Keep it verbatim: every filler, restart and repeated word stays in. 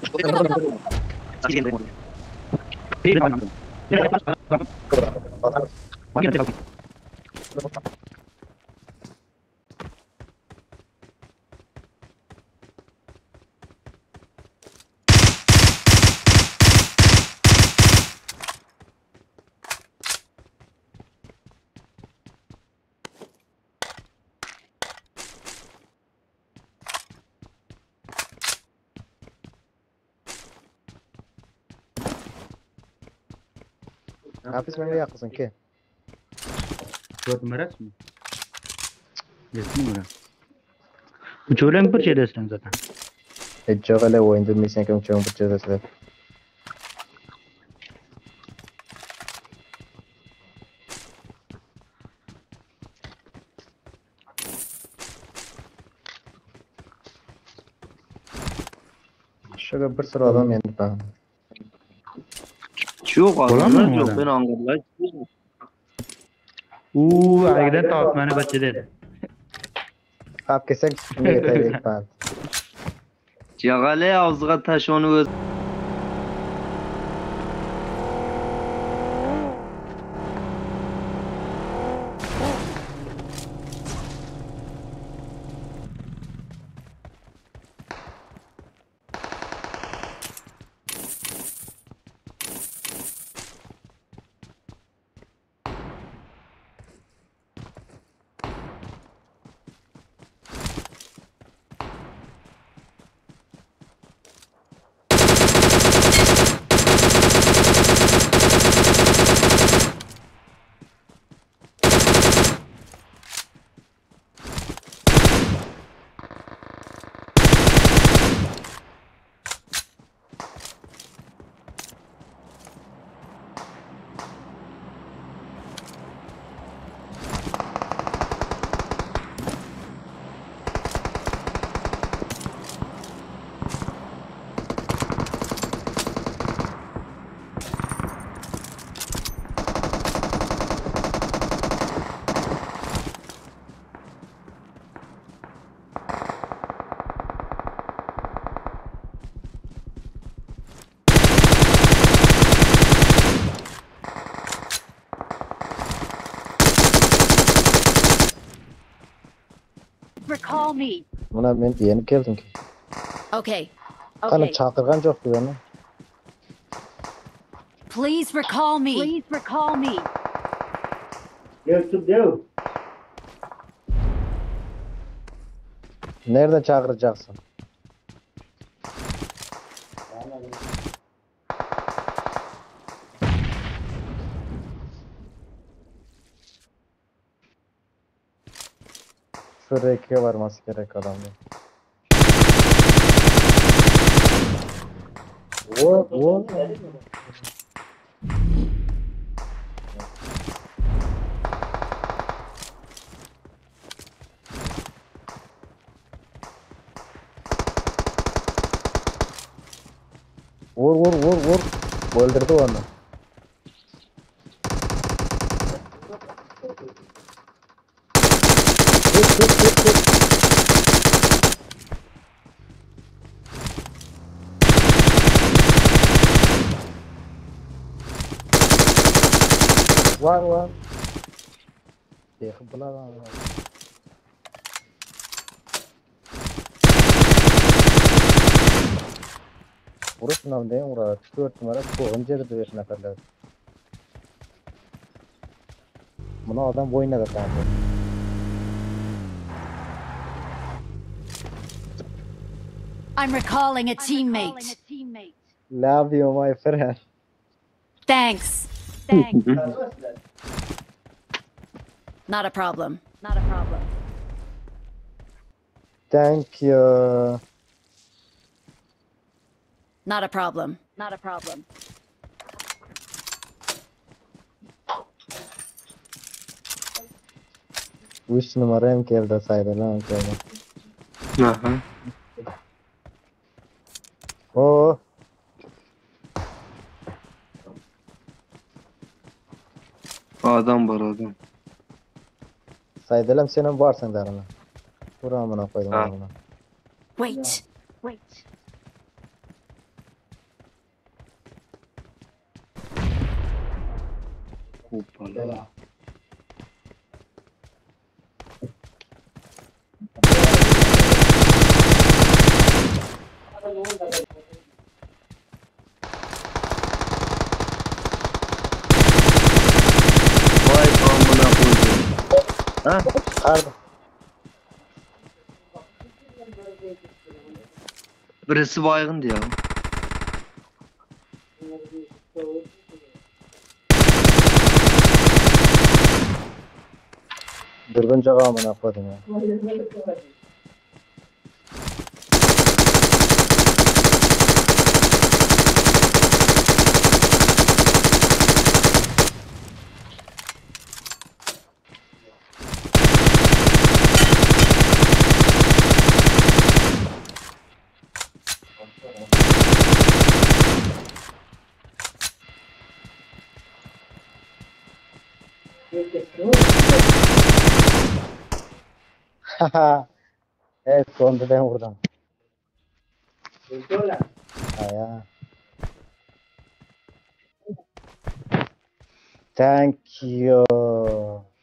حافظ من ويا قصن كيف صوت مرس مي جسمي مرس وشولم برشة دستن زتا الجغلة وين دول ميسين كم تشوفون بتجهز له شو برسل وضعهم ينتبه شو قادم جو بين انقلاب اوه اگه تاپ منه بچه ده आपके सेक्स में था एक बात شغاله ازغه تشونو Recall me. أنا بنتي أنا كيف تمكن Okay. أنا Okay. تشاطر غان جوف كذا Please recall me. Please recall me. nereden çağıracaksın şuraya ikiye varması gerek adamda What? What? Vur vur vur vur. Öldürdü onu. Tut tut tut tut. Var var. Yakın lan. Burası nam değil mi? Burası dört numara. Önce de dövüş neferler. Buna adam boyuna da kanka. I'm recalling a teammate. Love you my friend. Thanks. Thanks. Not a problem. Not a problem. Thank you. Not a problem. Not a problem. Üç numarayım ki evde saydı lan köyde. Aha. Oo. Adam var adam. Saydılam senin varsın derine. Buramına koydum Ha. ona. Wait. Wait. Hoppala. Vay amına koydum. Ha? Harbi. Birisi baygındı ya. Dürbünce amına koydum ya. Haha. Evet, sonunda ben vurdum. Aya. Thank you.